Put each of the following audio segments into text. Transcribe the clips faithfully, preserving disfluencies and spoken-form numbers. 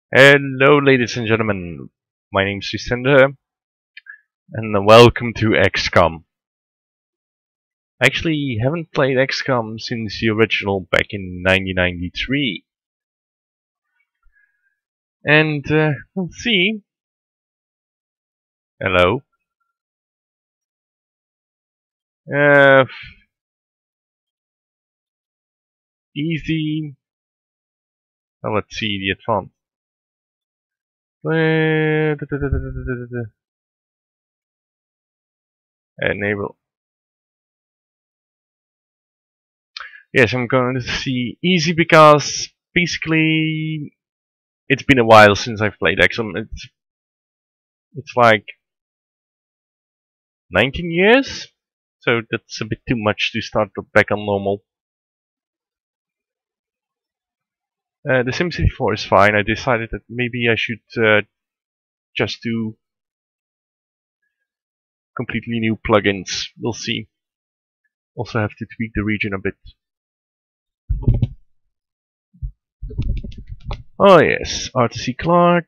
Hello, ladies and gentlemen. My name's Resender, and welcome to X COM. I actually haven't played X COM since the original back in nineteen ninety-three. And, uh, we'll see. Hello. Uh, easy. Oh, let's see the advanced. Enable. Yes, I'm going to see easy because basically it's been a while since I've played X COM. It's it's like nineteen years, so that's a bit too much to start back on normal. Uh, the SimCity four is fine. I decided that maybe I should uh, just do completely new plugins. We'll see. Also have to tweak the region a bit. Oh yes, R T C Clark.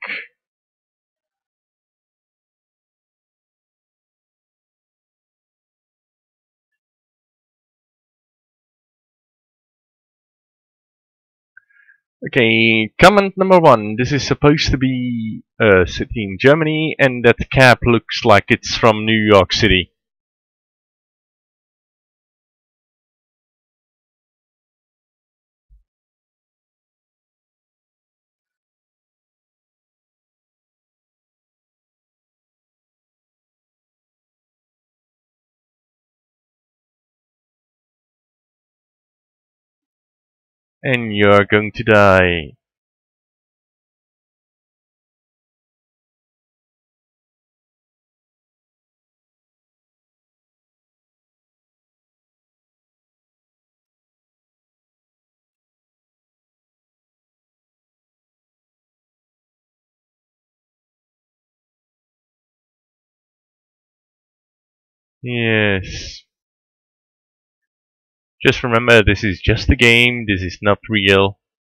Okay, comment number one. This is supposed to be a city in Germany, and that cap looks like it's from New York City. And you're going to die. Yes. Just remember, this is just a game. This is not real.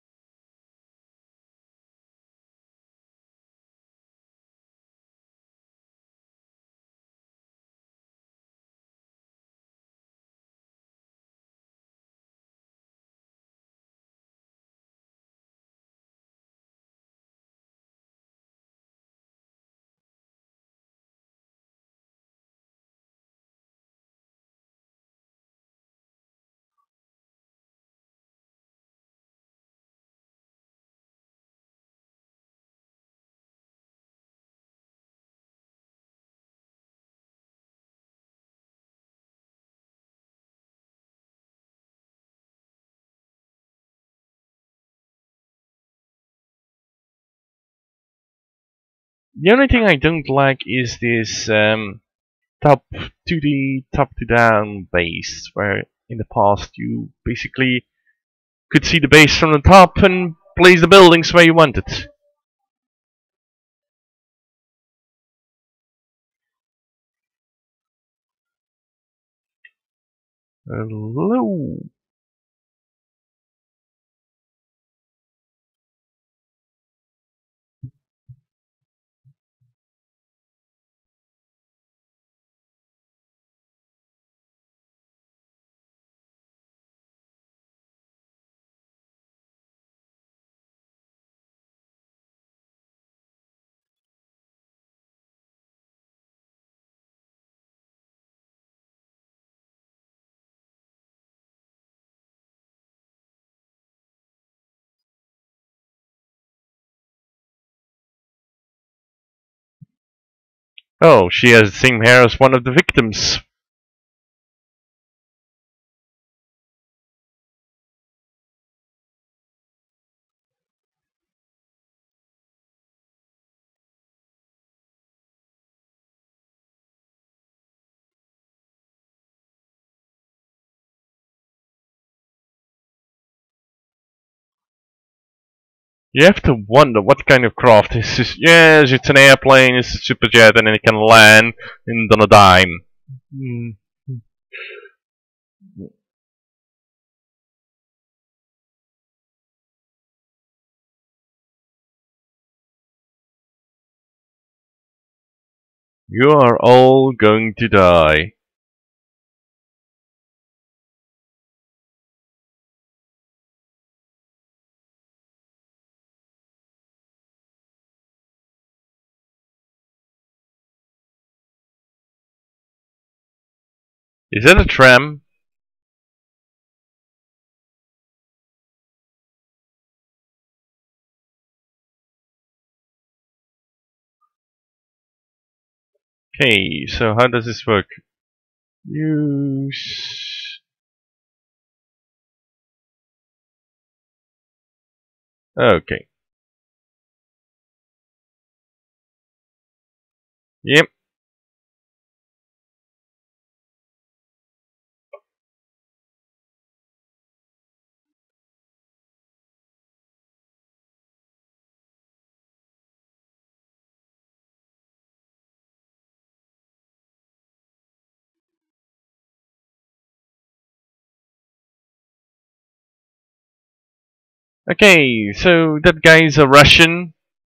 The only thing I don't like is this um, top to the top to down base, where in the past you basically could see the base from the top and place the buildings where you wanted. Hello. Oh, she has the same hair as one of the victims. You have to wonder what kind of craft is this. Yes, it's an airplane, it's a superjet, and it can land and on a dime. Mm. You are all going to die. Is that a tram? Okay, so how does this work? Use... Okay. Yep. Okay, so that guy is a Russian.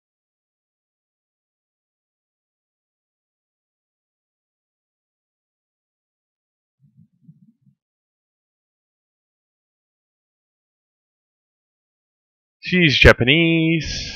She's Japanese.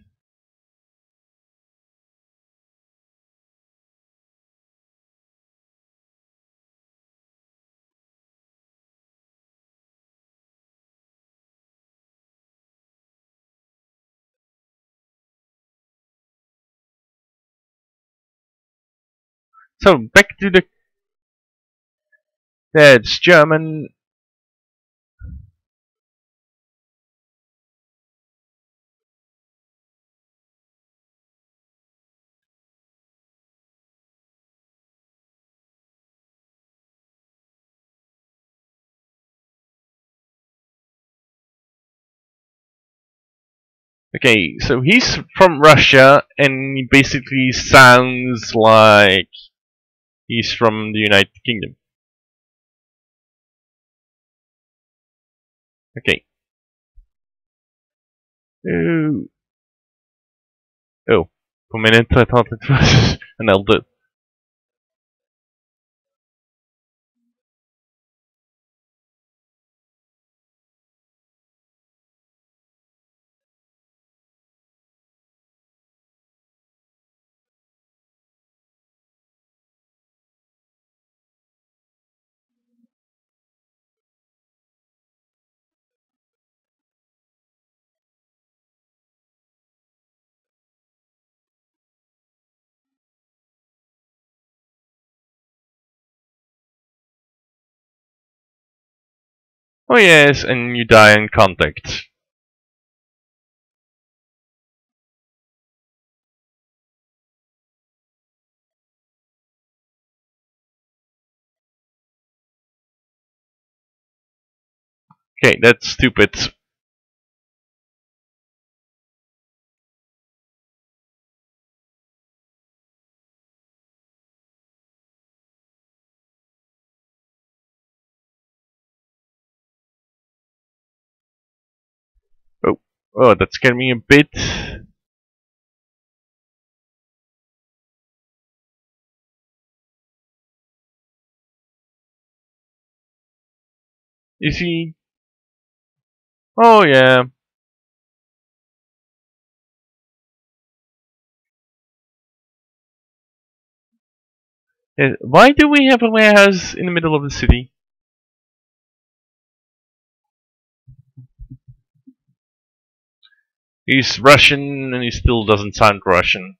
So back to the... That's German. Okay, so he's from Russia and he basically sounds like he's from the United Kingdom. Okay. Oh, oh. For a minute I thought it was an elder. Oh yes, and you die in contact. Okay, that's stupid. Oh, oh, that scared me a bit. Is he? Oh yeah. Uh, Why do we have a warehouse in the middle of the city? He's Russian and he still doesn't sound Russian.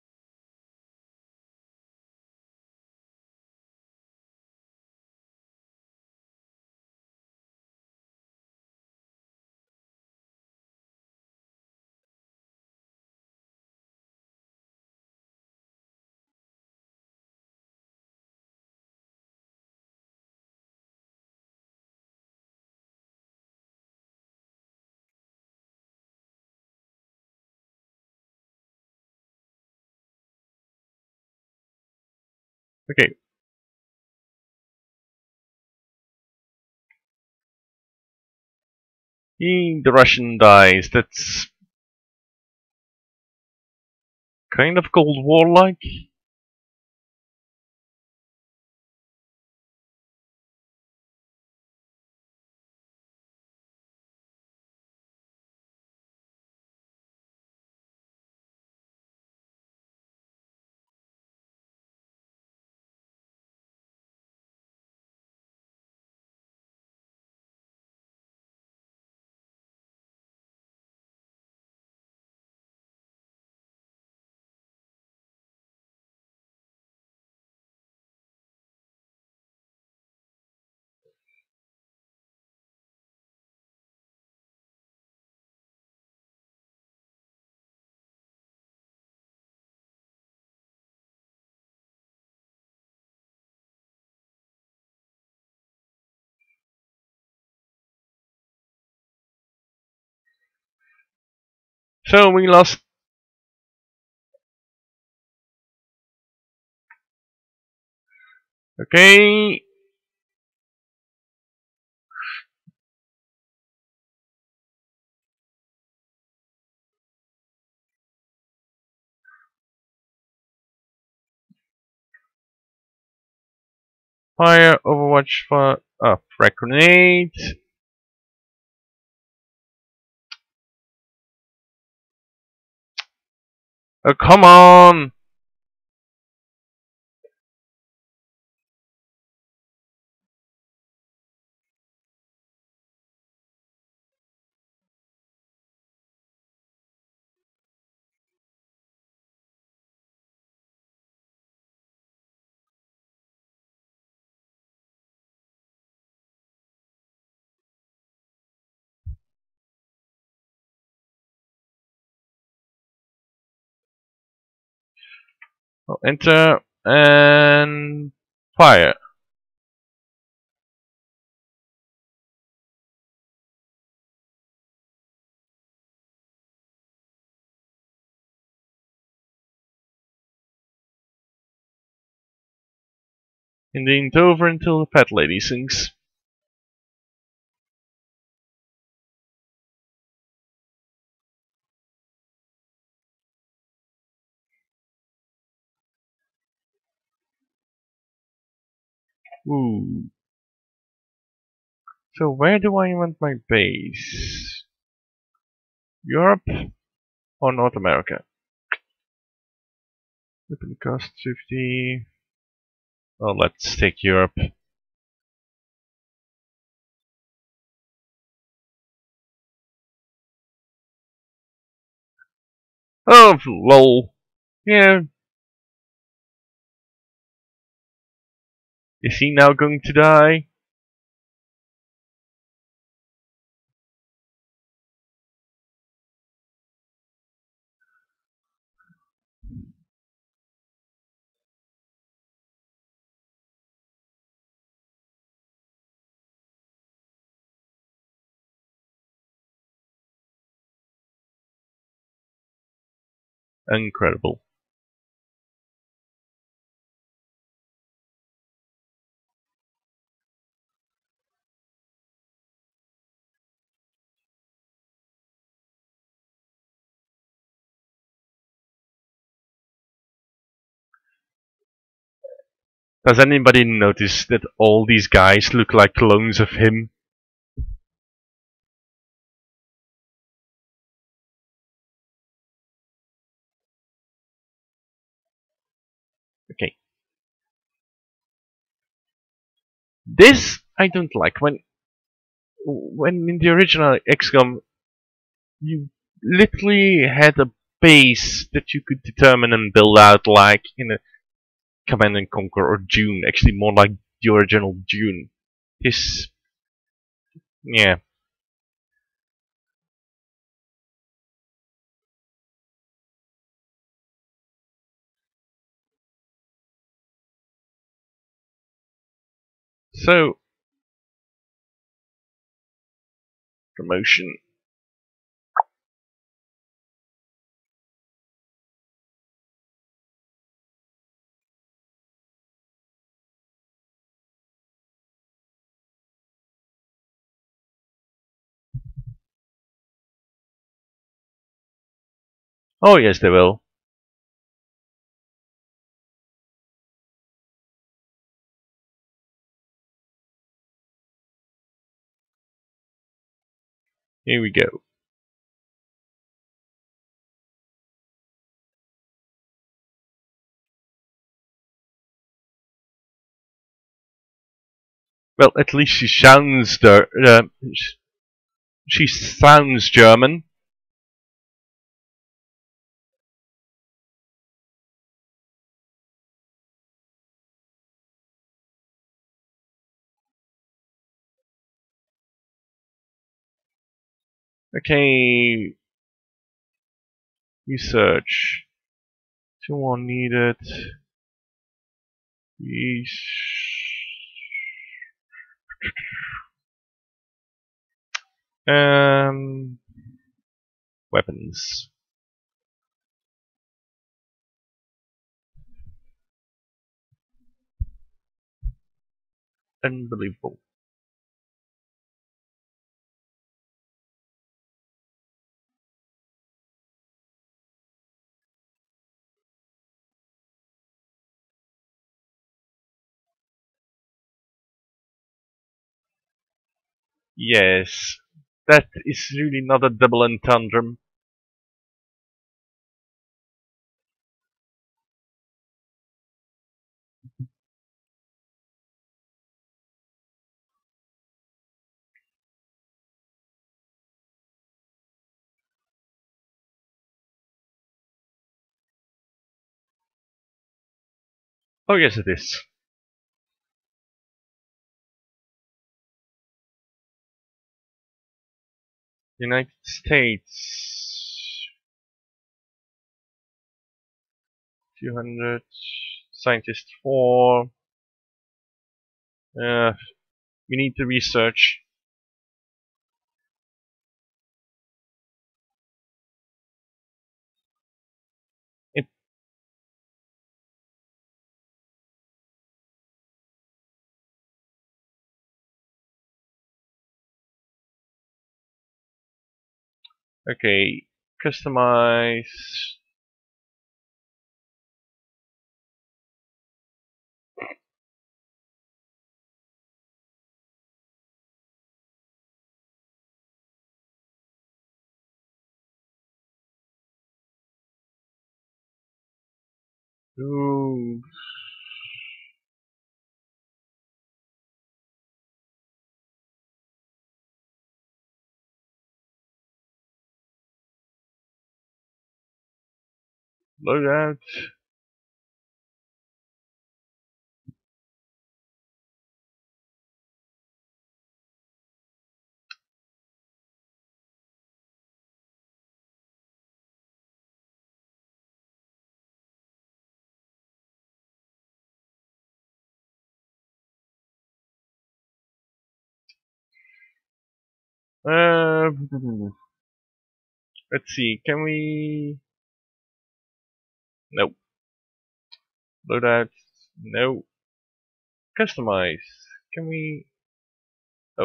Okay. He, the Russian dies. That's kind of Cold War like. So we lost. Okay. Fire, Overwatch, for oh, frag grenade. Oh, come on! Oh, enter and fire. And then over until the fat lady sings. Ooh. So where do I want my base? Europe or North America? Weapon cost fifty. Oh, let's take Europe. Oh, lol. Yeah. Is he now going to die? Incredible. Does anybody notice that all these guys look like clones of him? Okay. This I don't like. When when in the original X COM you literally had a base that you could determine and build out like in a Command and Conquer or Dune, actually more like the original Dune. This, yeah. So, promotion. Oh yes, they will. Here we go. Well, at least she sounds the uh, she sounds German. Okay, research. Two more needed. Um, weapons. Unbelievable. Yes, that is really not a double entendre. Oh yes, it is. United States. two hundred. Scientist four. Uh, we need to research. It, okay, customize. Ooh, loadout. Uh, let's see. Can we? Nope. Loadout. No. Customize. Can we? Oh,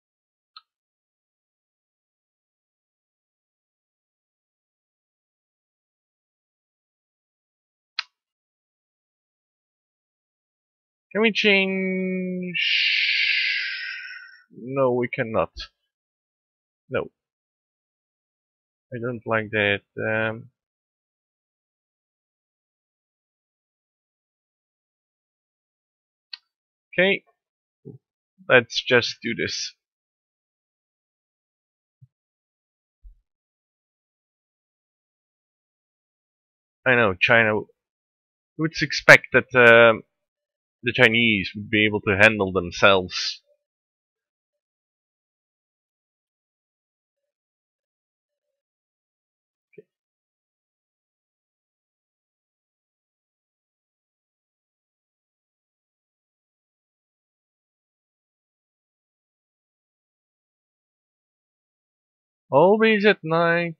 can we change? No, we cannot. No, I don't like that. Um, okay, let's just do this. I know China. Who would expect that um, the Chinese would be able to handle themselves? Always at night.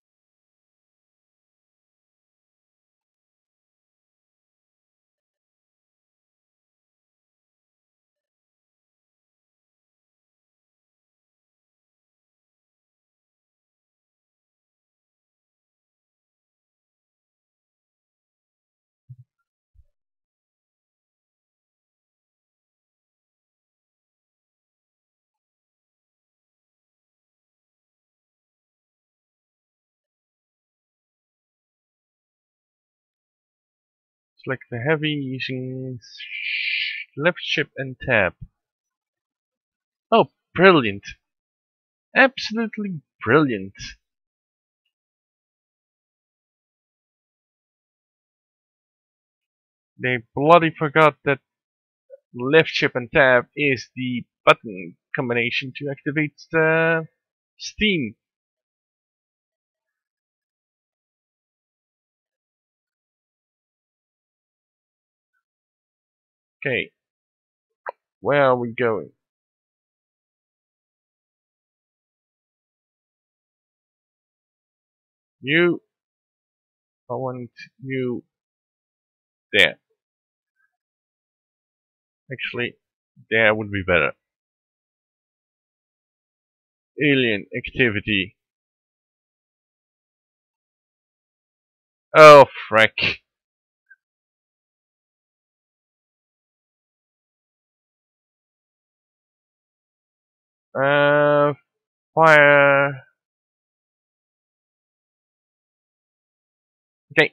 Select the heavy using left shift and tab. Oh, brilliant! Absolutely brilliant! They bloody forgot that left shift and tab is the button combination to activate the Steam. Okay, where are we going? You, I want you there. Actually, There would be better. Alien activity. Oh, frick. Uh, fire. Okay.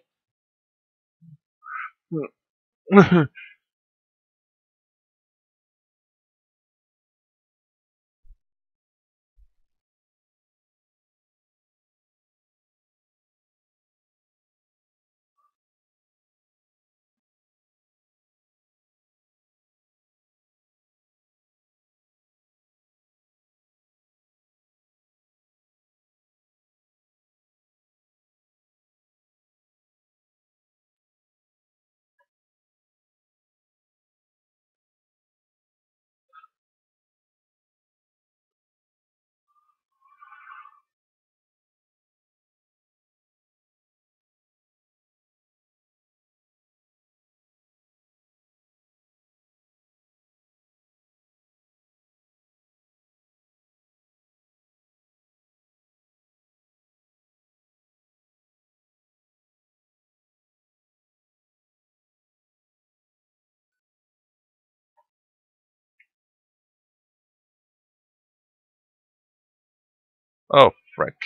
Oh, frick.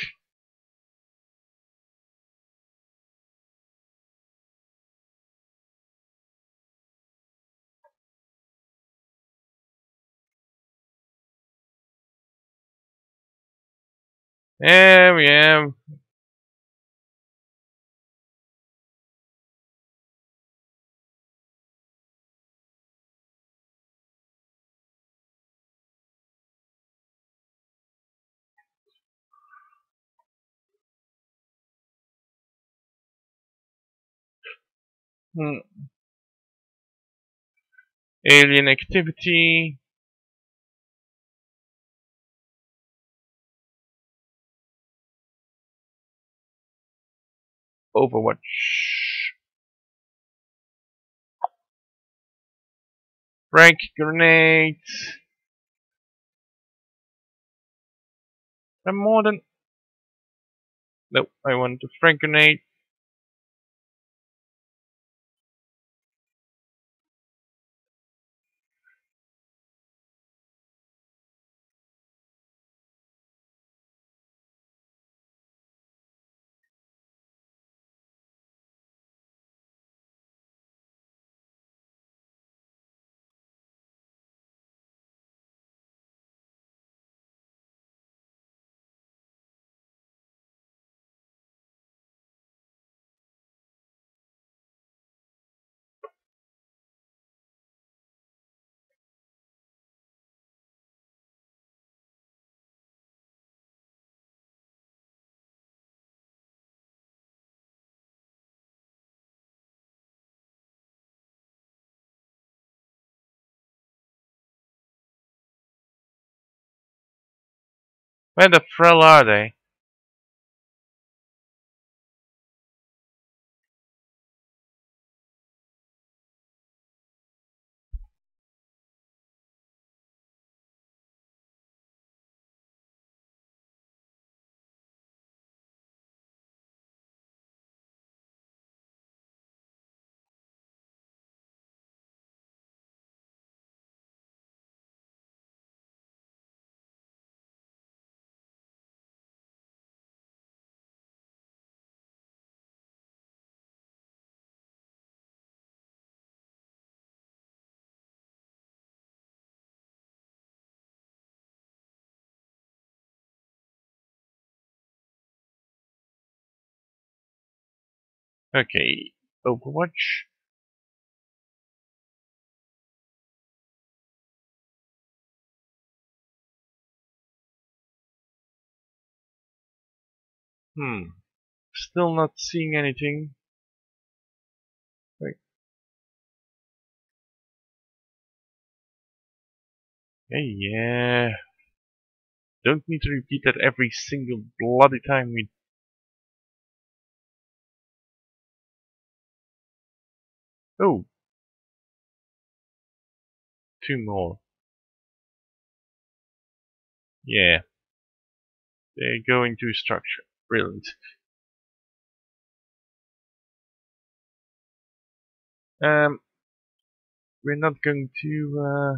There we am. Hmm. Alien activity. Overwatch. Frank grenade. I'm more than. Nope, I want a Frank grenade. Where the frill are they? Okay, Overwatch. Hmm. Still not seeing anything. Wait. Hey, yeah. Don't need to repeat that every single bloody time we. Oh, two more. Yeah, they go into structure. Brilliant. Um, we're not going to. Uh,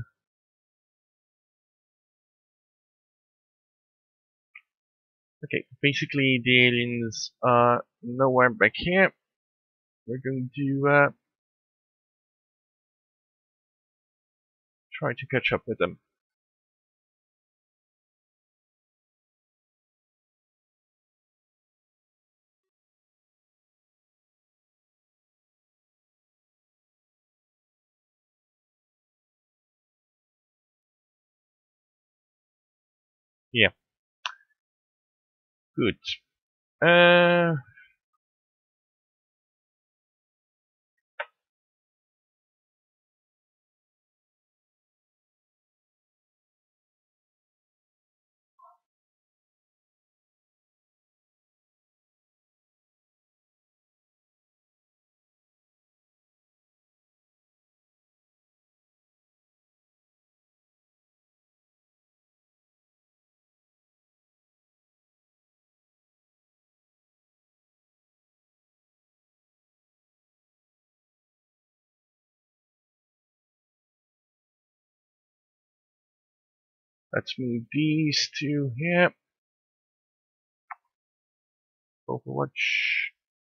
okay, basically the aliens are nowhere back here. We're going to uh, try to catch up with them. Yeah, good. Uh, let's move these two here. Overwatch.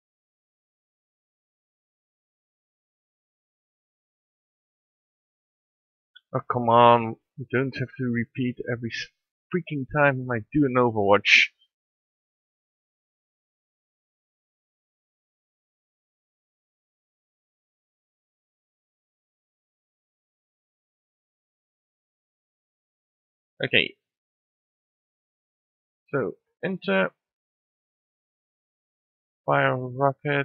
Oh, come on. You don't have to repeat every freaking time I do an Overwatch. Okay, so enter, fire rocket.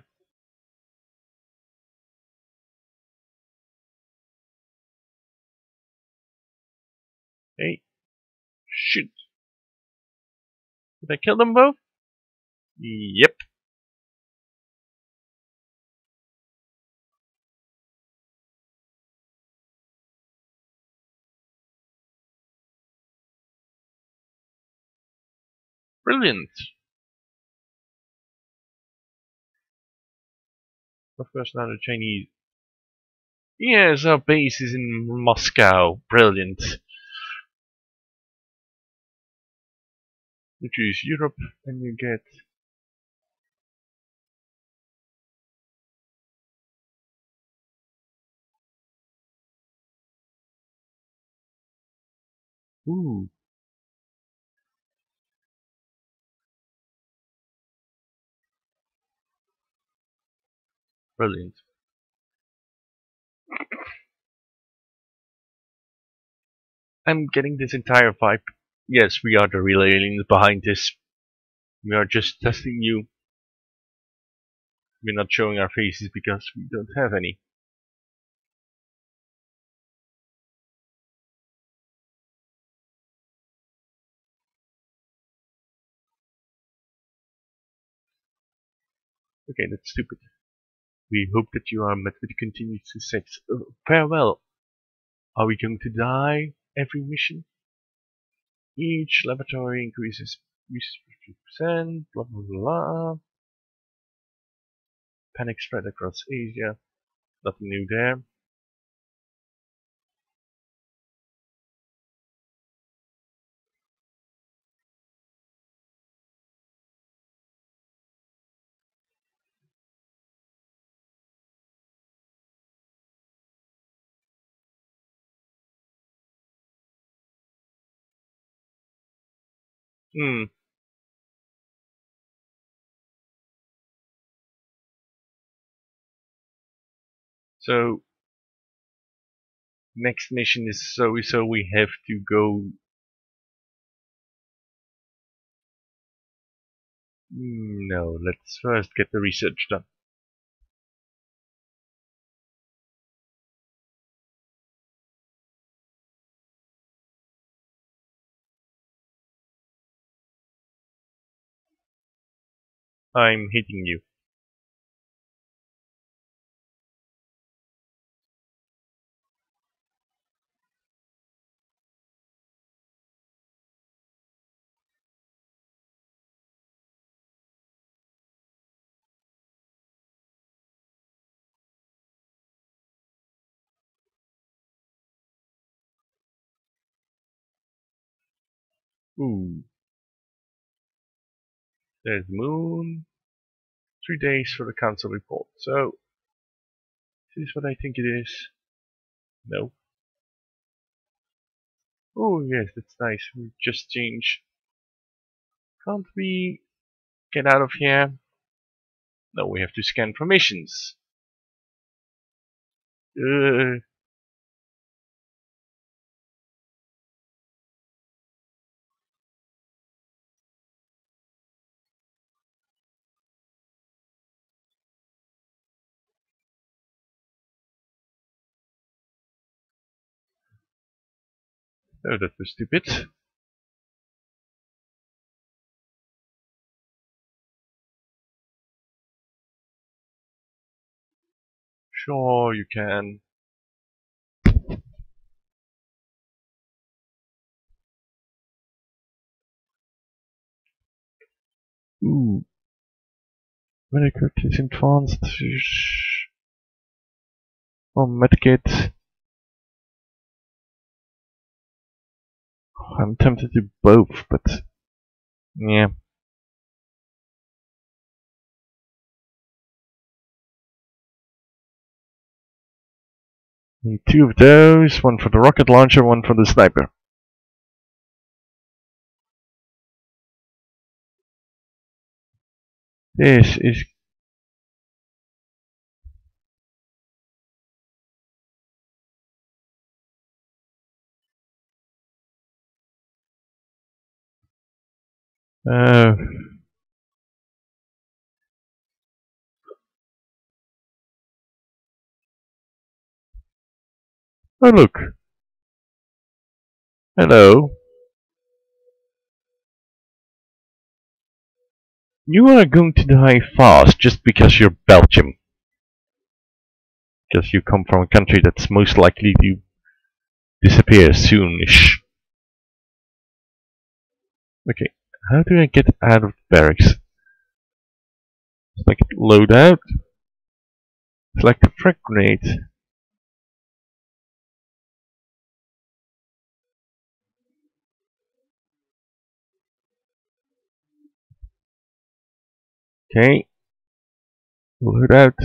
Hey, shoot. Did I kill them both? Yep, brilliant. Of course, now the Chinese. Yes, our base is in Moscow. Brilliant. You choose Europe and you get. Ooh, brilliant. I'm getting this entire vibe. Yes, we are the real aliens behind this. We are just testing you. We're not showing our faces because we don't have any. Okay, that's stupid. We hope that you are met with continued success. Uh, farewell. Are we going to die every mission? Each laboratory increases fifty percent, blah blah blah. Panic spread across Asia. Nothing new there. Hmm. So next mission is so so we have to go. Hmm, no, let's first get the research done. I'm hitting you. Ooh, there's the moon. Three days for the council report. So, is this what I think it is? No. Oh yes, that's nice. We just changed. Can't we get out of here? No, we have to scan permissions. Uh, oh, that was stupid. Sure, you can. Ooh, medical is advanced. Oh, medkit. I'm tempted to do both, but yeah. Need two of those, one for the rocket launcher, one for the sniper. This is... Uh, oh look. Hello. You are going to die fast just because you're Belgium. Because you come from a country that's most likely to disappear soonish. Okay, how do I get out of the barracks? Select load out. Select the frag grenade. Okay. Load out.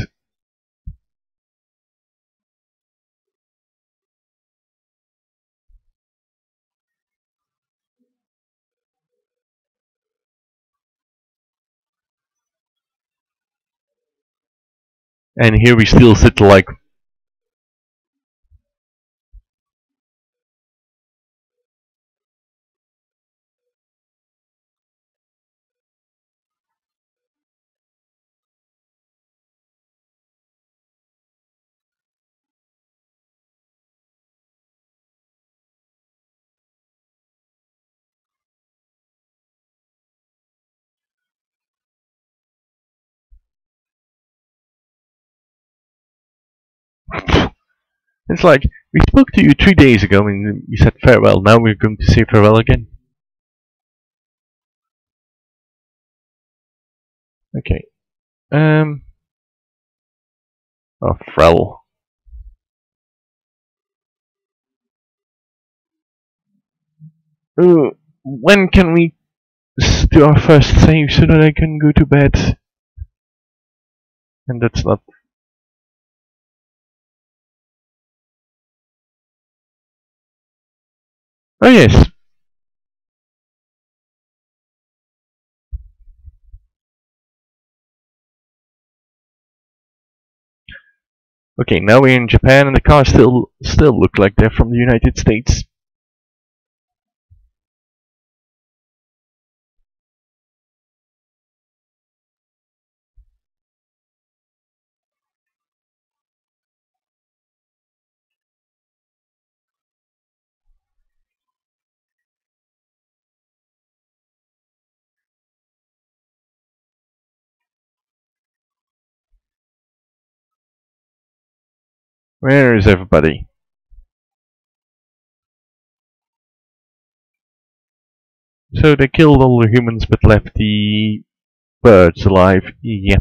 And here we still sit like... It's like, we spoke to you three days ago and you said farewell, now we're going to say farewell again. Okay. Um... Oh, Frel. Uh, when can we do our first save so that I can go to bed? And that's not... Oh yes. Okay, now we're in Japan and the cars still still look like they're from the United States. Where is everybody? So they killed all the humans but left the birds alive. Yeah.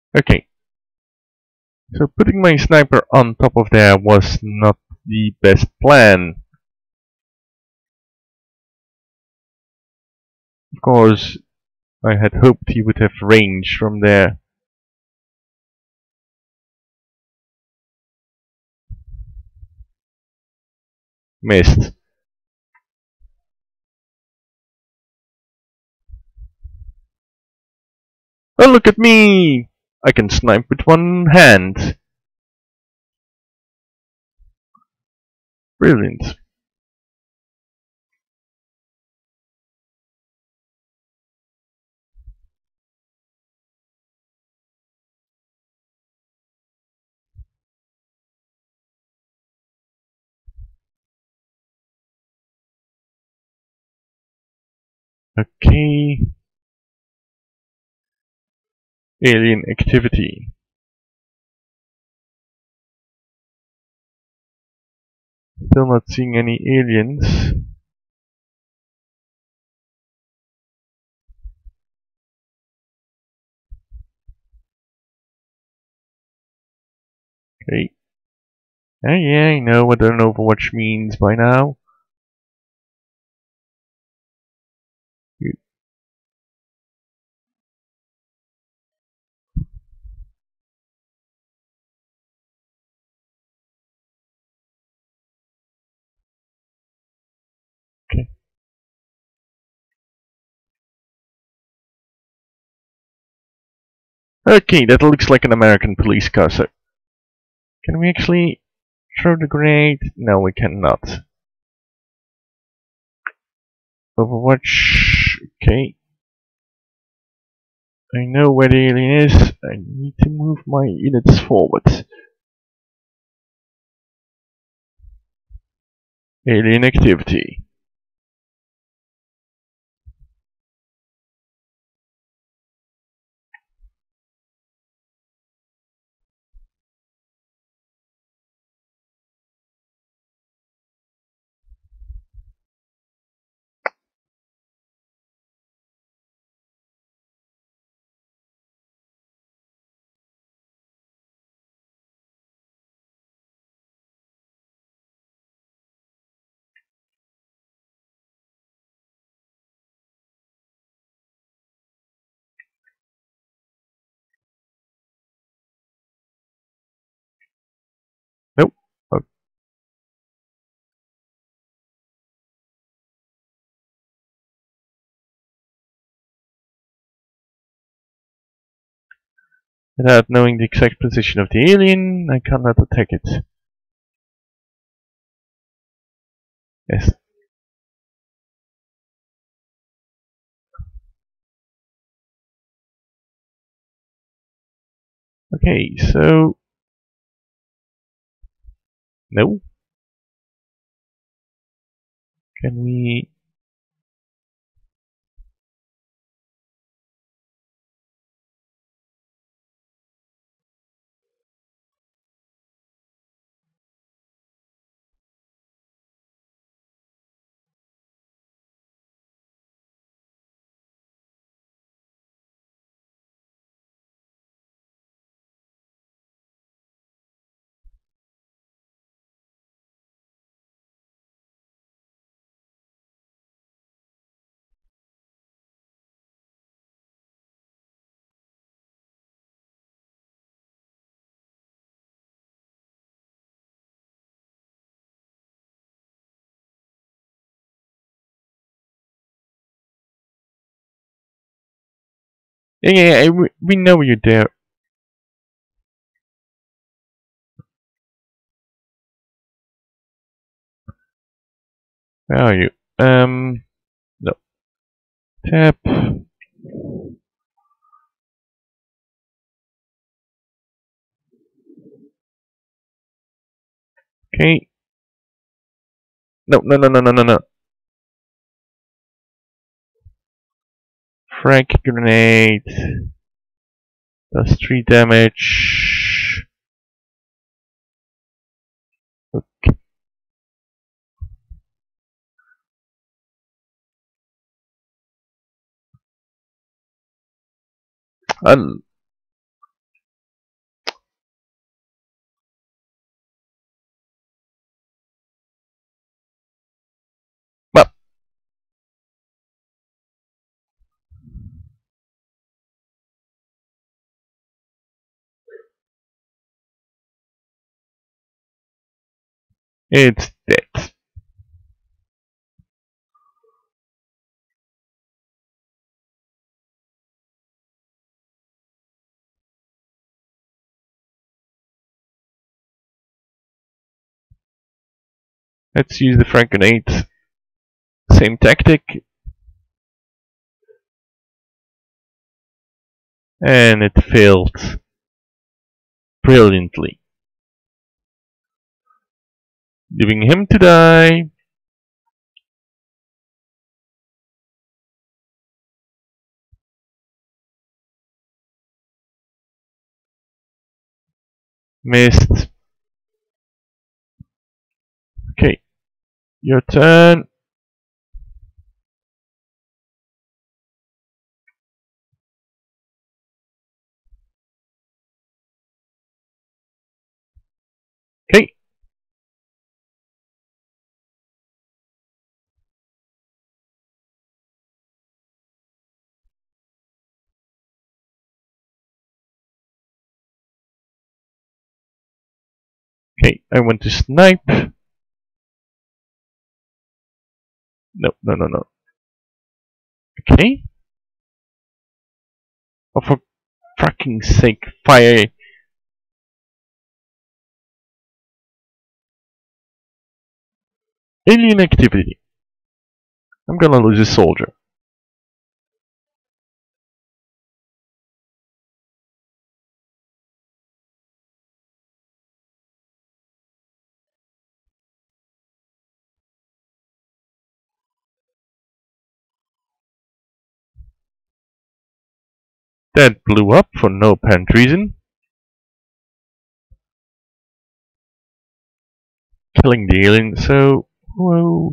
Okay, so putting my sniper on top of there was not the best plan. Of course, I had hoped he would have range from there. Missed. Oh, look at me! I can snipe with one hand. Brilliant. Okay. Alien activity. Still not seeing any aliens. Okay. Oh yeah, I know what an Overwatch means by now. You- Okay. Okay, that looks like an American police car, so can we actually throw the grenade? No, we cannot. Overwatch. Okay. I know where the alien is. I need to move my units forward. Alien activity. Nope. Oh, without knowing the exact position of the alien, I cannot attack it. Yes. Okay, so... No. Can we... Yeah, yeah, yeah, we, we know you're there. Where are you? Um... No. Tap. Okay. No, no, no, no, no, no, no. Frag grenade. Does three damage. Okay. Um, It's dead. Let's use the frag grenade. Same tactic. And it failed brilliantly, leaving him to die. Missed. Okay, your turn. Okay. Okay, I want to snipe. No, no, no, no. Okay. Oh, for fucking sake, fire. Alien activity. I'm gonna lose a soldier. That blew up for no apparent reason. Killing the alien, so... Whoa.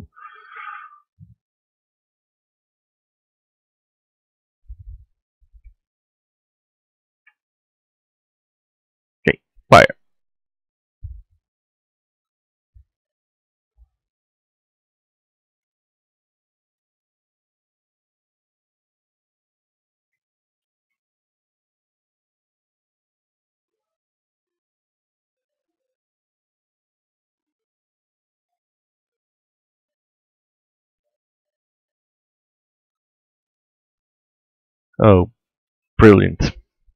Okay, fire. Oh, brilliant.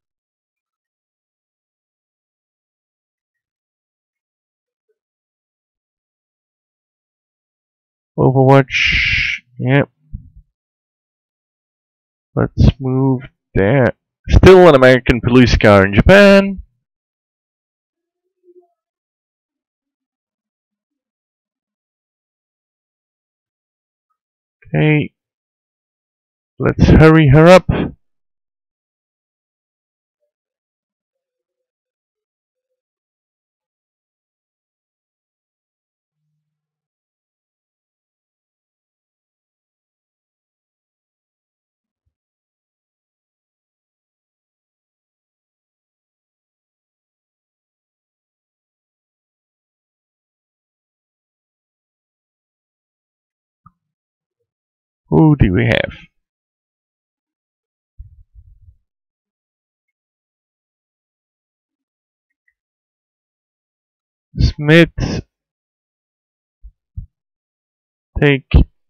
Overwatch. Yep. Let's move there. Still an American police car in Japan. Okay. Let's hurry her up. Who do we have? Smith. Take.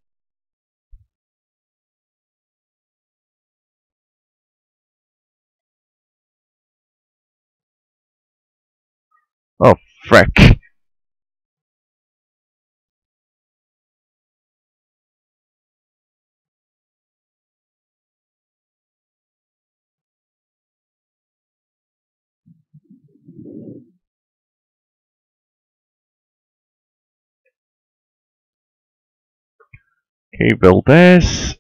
Oh, frack. Okay, Valdez.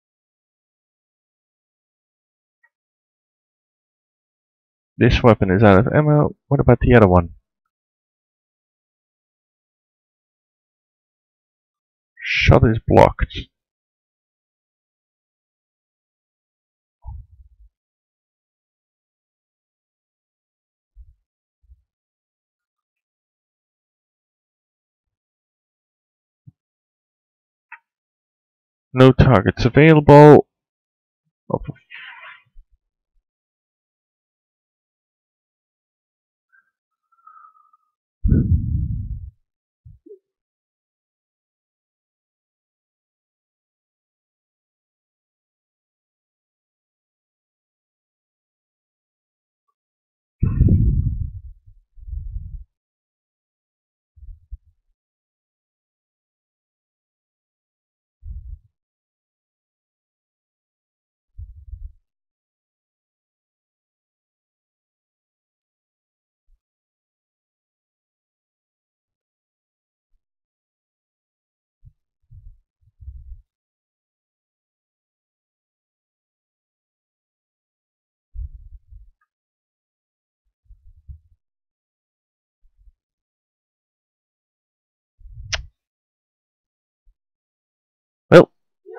This weapon is out of ammo. What about the other one? Shot is blocked. No targets available. Oh,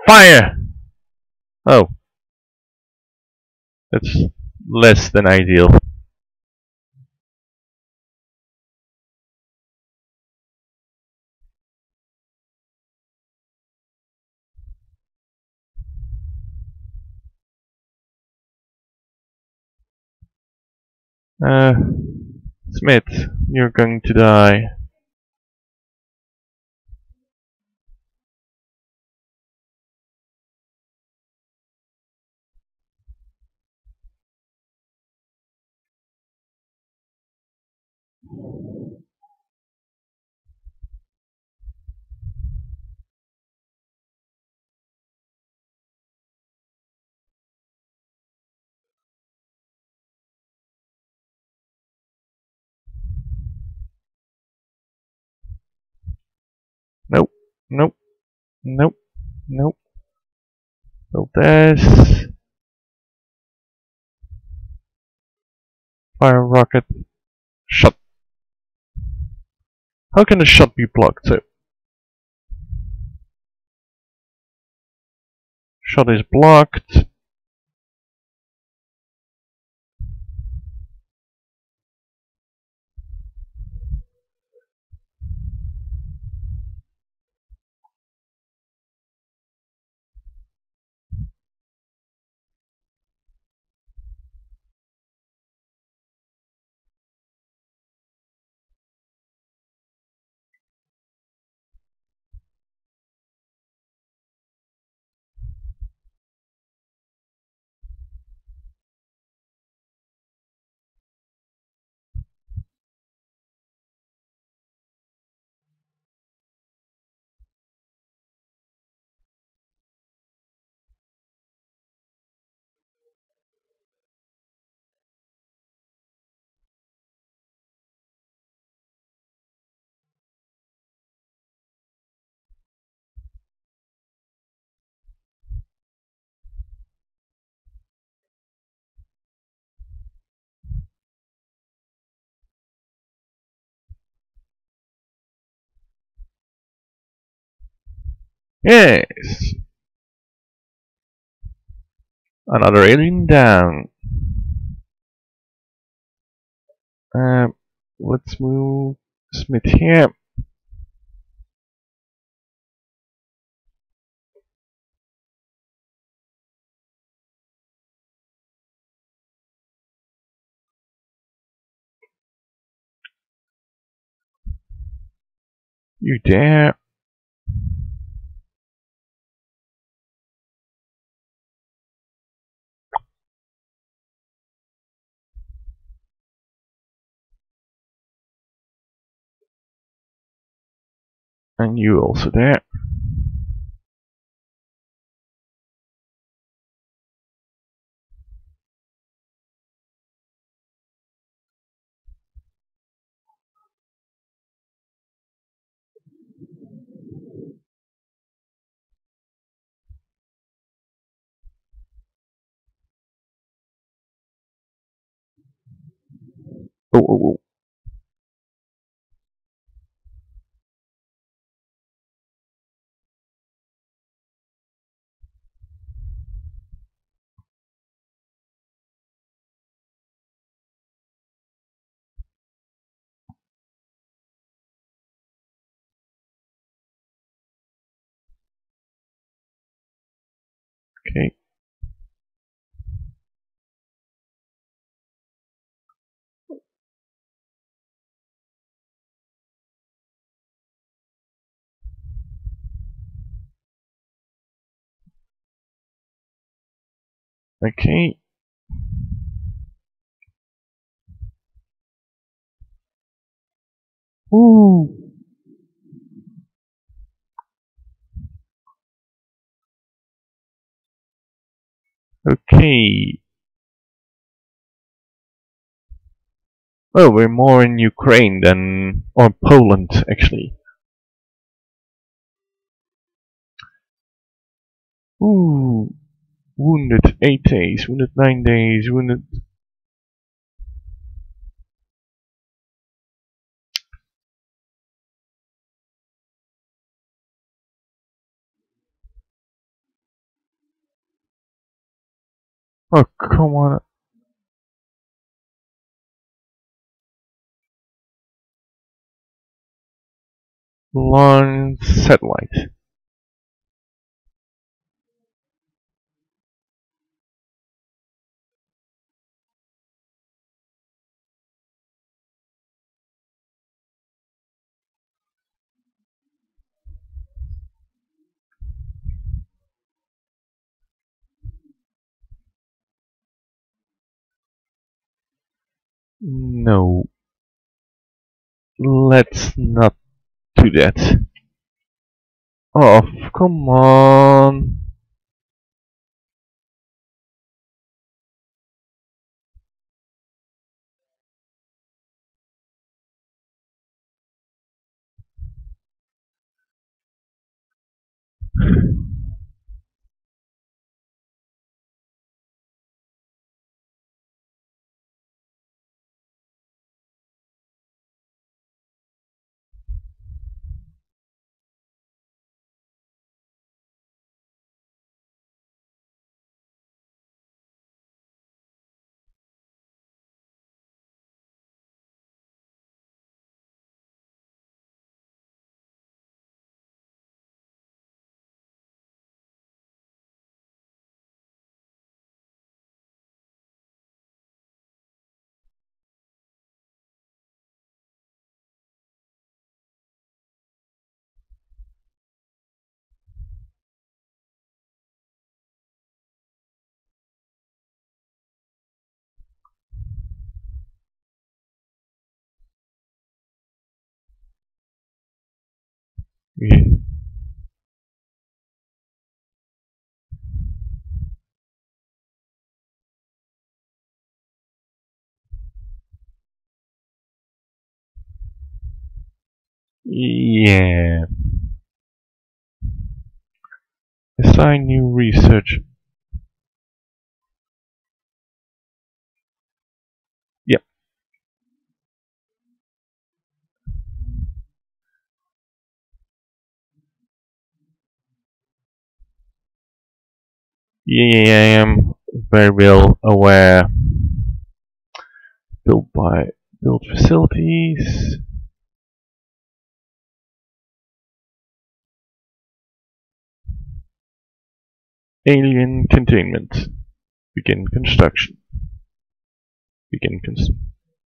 Fire! Oh, that's less than ideal. Uh, Smith, you're going to die. Nope, nope, nope, nope. So this. Fire rocket. Shot. How can the shot be blocked? So, shot is blocked. Yes! Another alien down. Um, let's move Smith here. You there. And you also there. Oh, oh, oh. Okay. Okay. Ooh. Okay. Well, we're more in Ukraine than... or Poland, actually. Ooh. Wounded eight days, wounded nine days, wounded... Oh, come on. Launch satellite. No, let's not do that. Oh, come on. Yeah. Yeah. Assign new research. Yep. Yeah, I am very well aware. Built by build facilities. Alien containment. Begin construction. Begin construction.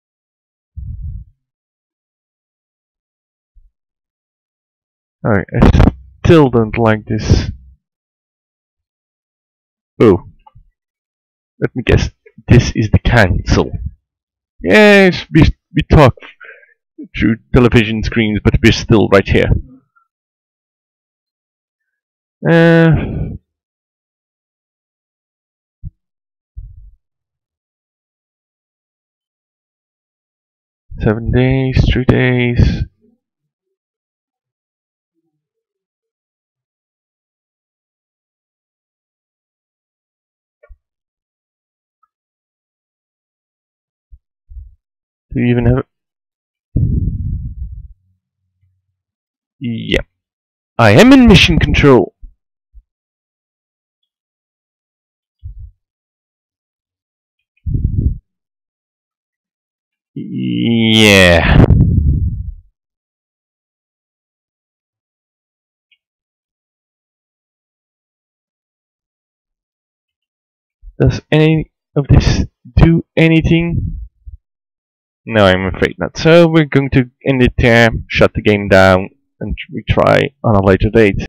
Alright, I still don't like this. Oh, let me guess. This is the council. Yes, we, we talk through television screens, but we're still right here. Uh, seven days, three days. Do you even have? Yep. I am in mission control. Yeah. Does any of this do anything? No, I'm afraid not. So we're going to end it there, shut the game down, and retry on a later date.